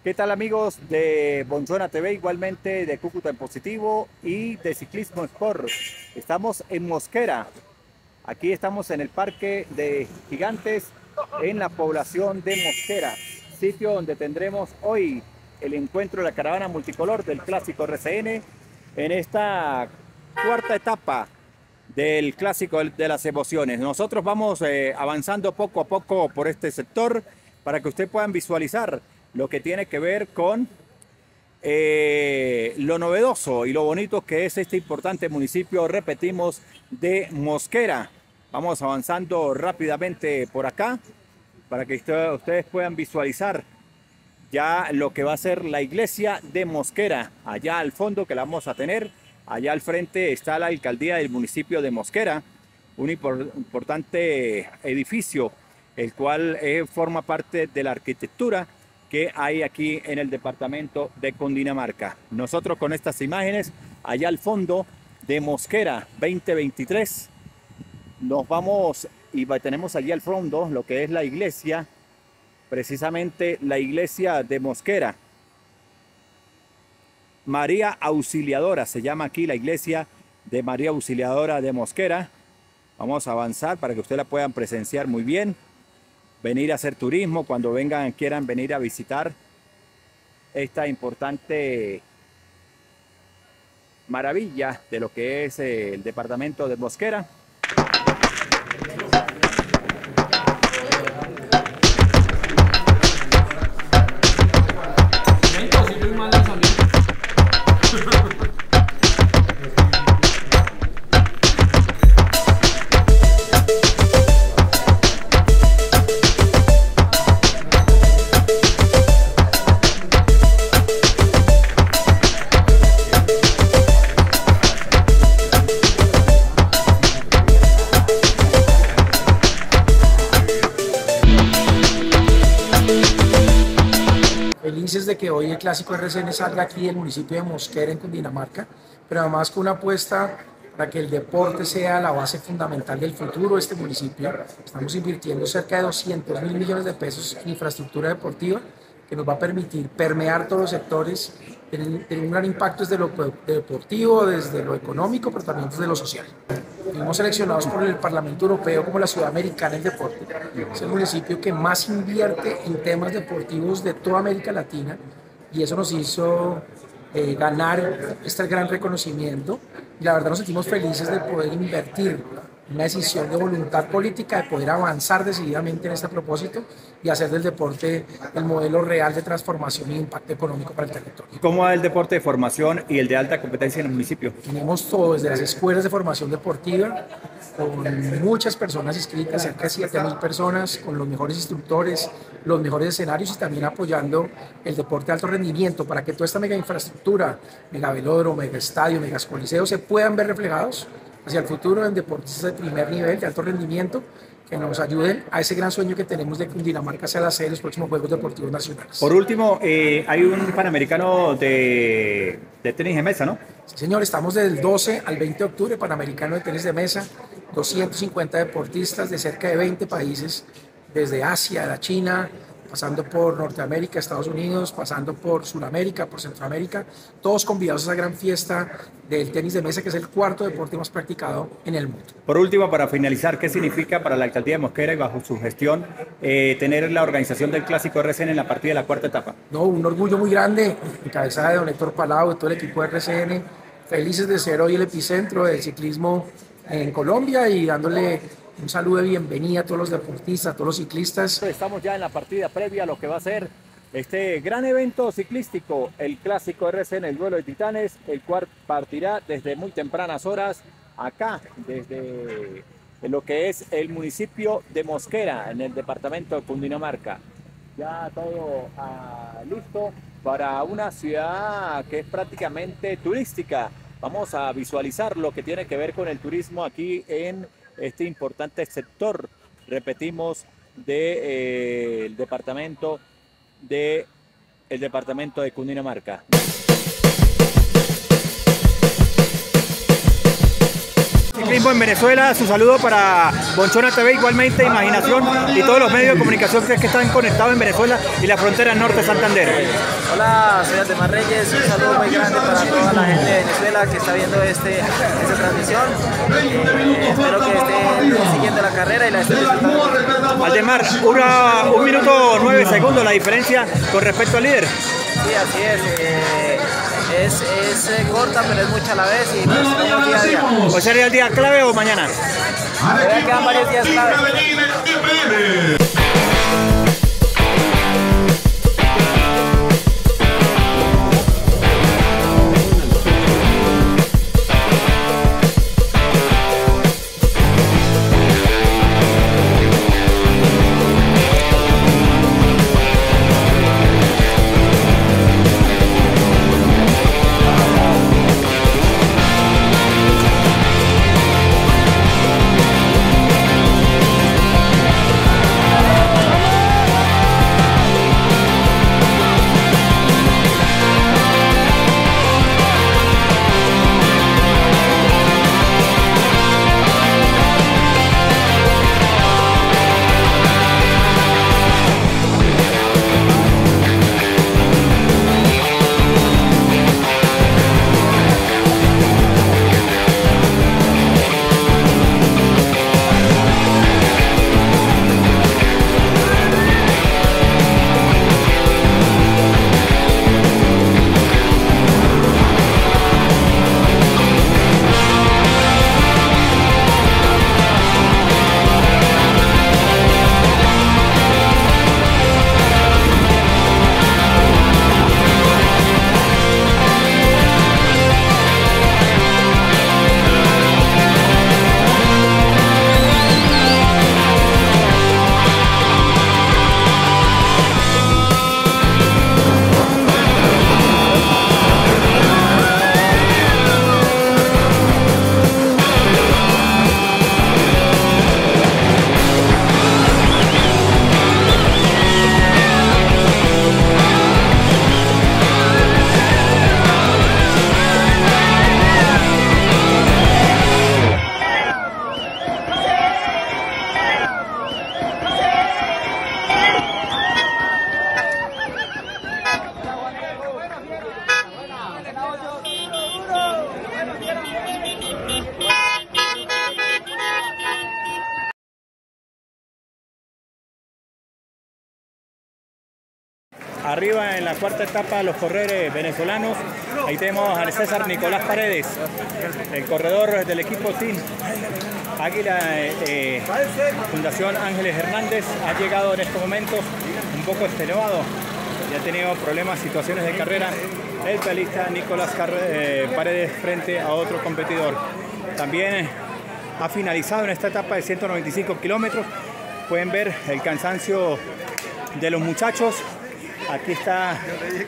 ¿Qué tal amigos de Bonzona TV, igualmente de Cúcuta en Positivo y de Ciclismo Sport? Estamos en Mosquera, aquí estamos en el Parque de Gigantes, en la población de Mosquera, sitio donde tendremos hoy el encuentro de la caravana multicolor del Clásico RCN en esta cuarta etapa del Clásico de las Emociones. Nosotros vamos avanzando poco a poco por este sector para que ustedes puedan visualizar lo que tiene que ver con lo novedoso y lo bonito que es este importante municipio, repetimos, de Mosquera. Vamos avanzando rápidamente por acá para que ustedes puedan visualizar ya lo que va a ser la iglesia de Mosquera, allá al fondo, que la vamos a tener. Allá al frente está la alcaldía del municipio de Mosquera, un importante edificio, el cual forma parte de la arquitectura que hay aquí en el departamento de Cundinamarca. Nosotros con estas imágenes, allá al fondo de Mosquera 2023, nos vamos y tenemos allí al fondo lo que es la iglesia, precisamente la iglesia de Mosquera. María Auxiliadora, se llama aquí la iglesia de María Auxiliadora de Mosquera. Vamos a avanzar para que ustedes la puedan presenciar muy bien. Venir a hacer turismo cuando vengan, quieran venir a visitar esta importante maravilla de lo que es el departamento de Mosquera. Felices de que hoy el Clásico RCN salga aquí del municipio de Mosquera, en Cundinamarca, pero además con una apuesta para que el deporte sea la base fundamental del futuro de este municipio. Estamos invirtiendo cerca de 200.000 millones de pesos en infraestructura deportiva que nos va a permitir permear todos los sectores, tener un gran impacto desde lo deportivo, desde lo económico, pero también desde lo social. Fuimos seleccionados por el Parlamento Europeo como la ciudad americana del deporte. Es el municipio que más invierte en temas deportivos de toda América Latina y eso nos hizo ganar este gran reconocimiento. Y la verdad nos sentimos felices de poder invertir una decisión de voluntad política, de poder avanzar decididamente en este propósito y hacer del deporte el modelo real de transformación y impacto económico para el territorio. ¿Cómo va el deporte de formación y el de alta competencia en el municipio? Tenemos todo, desde las escuelas de formación deportiva, con muchas personas inscritas, cerca de 7.000 personas, con los mejores instructores, los mejores escenarios y también apoyando el deporte de alto rendimiento para que toda esta mega infraestructura, mega velódromo, mega estadio, mega coliseo se puedan ver reflejados hacia el futuro en deportistas de primer nivel, de alto rendimiento, que nos ayuden a ese gran sueño que tenemos de que Cundinamarca sea la sede de los próximos Juegos Deportivos Nacionales. Por último, hay un Panamericano de tenis de mesa, ¿no? Sí, señor, estamos del 12 al 20 de octubre, Panamericano de tenis de mesa, 250 deportistas de cerca de 20 países, desde Asia, la China, pasando por Norteamérica, Estados Unidos, pasando por Sudamérica, por Centroamérica, todos convidados a esa gran fiesta del tenis de mesa, que es el cuarto deporte más practicado en el mundo. Por último, para finalizar, ¿qué significa para la alcaldía de Mosquera y bajo su gestión tener la organización del Clásico RCN en la partida de la cuarta etapa? No, un orgullo muy grande, en cabeza de don Héctor Palau, de todo el equipo de RCN, felices de ser hoy el epicentro del ciclismo en Colombia y dándole un saludo de bienvenida a todos los deportistas, a todos los ciclistas. Estamos ya en la partida previa a lo que va a ser este gran evento ciclístico, el Clásico RCN, el duelo de titanes, el cual partirá desde muy tempranas horas acá, desde lo que es el municipio de Mosquera, en el departamento de Cundinamarca. Ya todo listo para una ciudad que es prácticamente turística. Vamos a visualizar lo que tiene que ver con el turismo aquí en este importante sector, repetimos, del departamento de Cundinamarca. Ciclismo en Venezuela, su saludo para Bonchona TV, igualmente Imaginación y todos los medios de comunicación que están conectados en Venezuela y la frontera norte de Santander. Hola, soy Ademar Reyes, un saludo muy grande para toda la gente de Venezuela que está viendo esta transmisión. Espero que estén siguiendo la carrera y la estén disfrutando. Ademar, 1 minuto 9 segundos la diferencia con respecto al líder. Sí, así es. Es corta, pero es mucha a la vez y pues estamos día a día. ¿Hoy sería el día clave o mañana? Todavía quedan varios días clave. Arriba en la cuarta etapa los corredores venezolanos. Ahí tenemos al César Nicolás Paredes, el corredor del equipo Team Águila Fundación Ángeles Hernández. Ha llegado en estos momentos un poco extenuado y ha tenido problemas, situaciones de carrera. El pedalista Nicolás Paredes frente a otro competidor. También ha finalizado en esta etapa de 195 kilómetros. Pueden ver el cansancio de los muchachos. Aquí está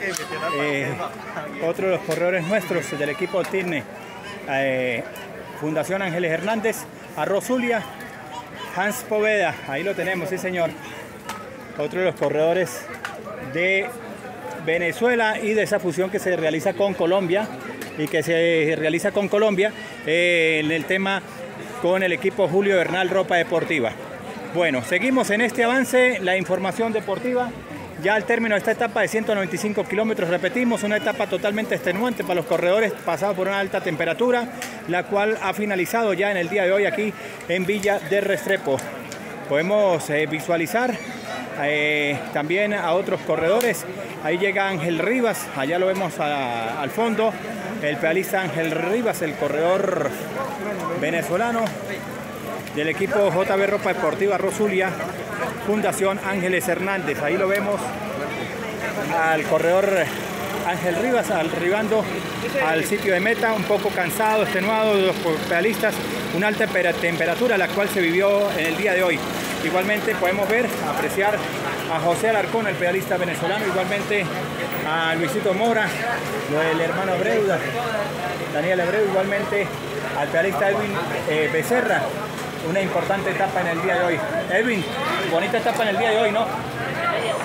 otro de los corredores nuestros del equipo TIRNE, Fundación Ángeles Hernández, Arroz Zulia, Hans Poveda, ahí lo tenemos, sí señor. Otro de los corredores de Venezuela y de esa fusión que se realiza con Colombia en el tema con el equipo Julio Bernal Ropa Deportiva. Bueno, seguimos en este avance, la información deportiva. Ya al término de esta etapa de 195 kilómetros, repetimos, una etapa totalmente extenuante para los corredores, pasado por una alta temperatura, la cual ha finalizado ya en el día de hoy aquí en Villa de Restrepo. Podemos visualizar también a otros corredores. Ahí llega Ángel Rivas, allá lo vemos al fondo, el pedalista Ángel Rivas, el corredor venezolano del equipo JB Ropa Deportiva Arroz Zulia, Fundación Ángeles Hernández. Ahí lo vemos al corredor Ángel Rivas arribando al sitio de meta, un poco cansado, extenuado de los pedalistas, una alta temperatura la cual se vivió en el día de hoy. Igualmente podemos ver, apreciar a José Alarcón, el pedalista venezolano, igualmente a Luisito Mora, el hermano Abreu, Daniel Abreu, igualmente al pedalista Edwin Becerra. Una importante etapa en el día de hoy. Edwin, bonita etapa en el día de hoy, ¿no?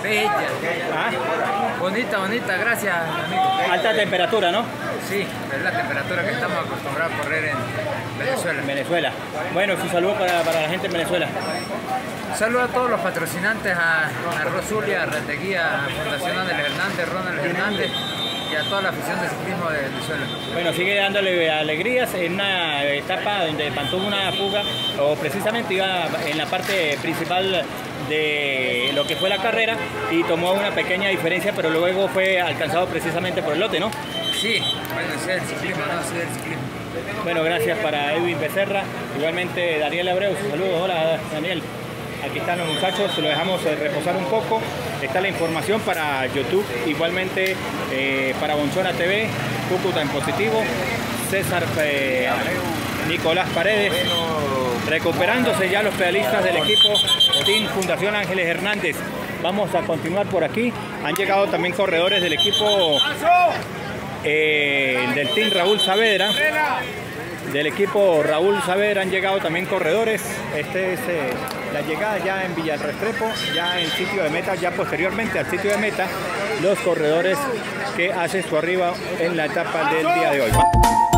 Bella. ¿Ah? Bonita, bonita, gracias, amigo. Alta temperatura, ¿no? Sí, es la temperatura que estamos acostumbrados a correr en Venezuela. En Venezuela. Bueno, su saludo para la gente en Venezuela. Saludo a todos los patrocinantes, a Rosulia, a Reteguía, a Fundación Ángel Hernández, Ronald Hernández y a toda la afición de ciclismo de Venezuela. Bueno, sigue dándole alegrías en una etapa donde mantuvo una fuga, o precisamente iba en la parte principal de lo que fue la carrera y tomó una pequeña diferencia, pero luego fue alcanzado precisamente por el lote, ¿no? Sí, bueno, sí es el ciclismo, no, sí es el ciclismo. Bueno, gracias para Edwin Becerra, igualmente Daniel Abreu, saludos, hola Daniel. Aquí están los muchachos, lo dejamos reposar un poco. Está la información para YouTube, igualmente para Bonchona TV, Cúcuta en positivo, César Nicolás Paredes, recuperándose ya los pedalistas del equipo Team Fundación Ángeles Hernández. Vamos a continuar por aquí. Han llegado también corredores del equipo del Team Raúl Saavedra. Del equipo Raúl Saavedra han llegado también corredores. Este es la llegada ya en Villa Restrepo, ya en sitio de meta, ya posteriormente al sitio de meta, los corredores que hacen su arriba en la etapa del día de hoy.